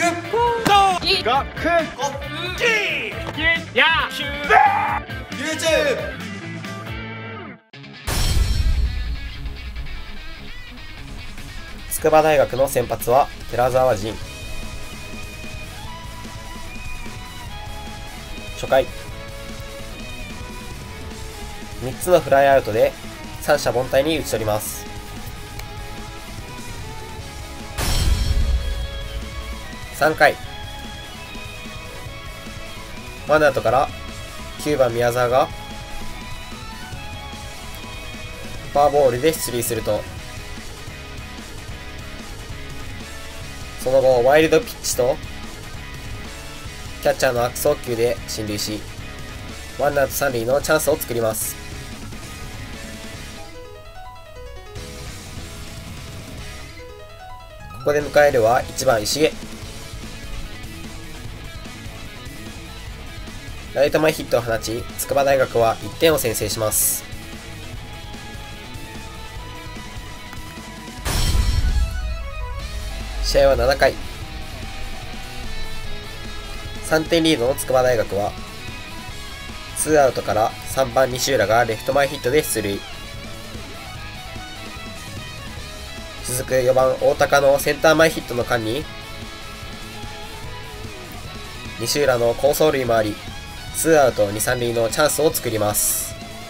YouTube。筑波大学の先発は寺澤仁。初回、3つのフライアウトで三者凡退に打ち取ります。3回、ワンアウトから9番宮沢がフォアボールで出塁すると、その後ワイルドピッチとキャッチャーの悪送球で進塁し、ワンアウト三塁のチャンスを作ります。ここで迎えるは1番石毛。ライト前ヒットを放ち、筑波大学は1点を先制します。試合は7回、3点リードの筑波大学はツーアウトから3番西浦がレフト前ヒットで出塁。続く4番大高のセンター前ヒットの間に西浦の好走塁もあり、ツーアウト2、3塁のチャンスを作ります。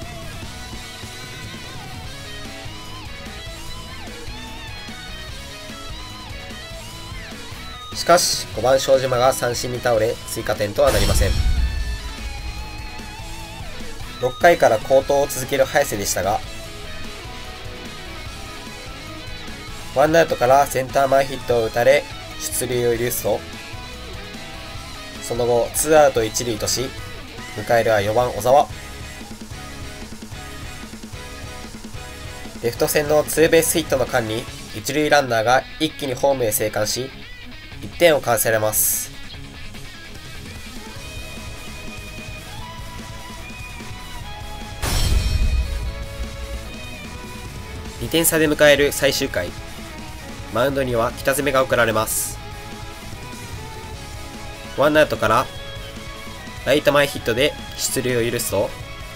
しかし5番庄島が三振に倒れ、追加点とはなりません。6回から好投を続ける早瀬でしたが、ワンアウトからセンター前ヒットを打たれ出塁を許すと、その後ツーアウト1塁とし、迎えるは4番小沢。レフト線のツーベースヒットの間に一塁ランナーが一気にホームへ生還し、1点を返されます。2点差で迎える最終回、マウンドには北爪が送られます。ワンアウトからライト前ヒットで出塁を許すと、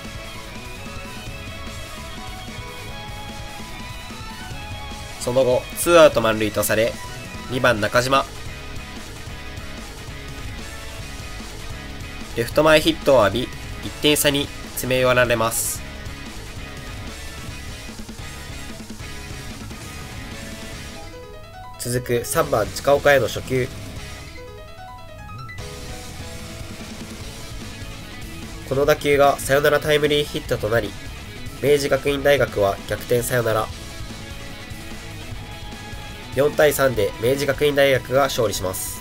その後ツーアウト満塁とされ、2番中島、レフト前ヒットを浴び1点差に詰め寄られます。続く3番近岡への初球、この打球がサヨナラタイムリーヒットとなり、明治学院大学は逆転サヨナラ。4対3で明治学院大学が勝利します。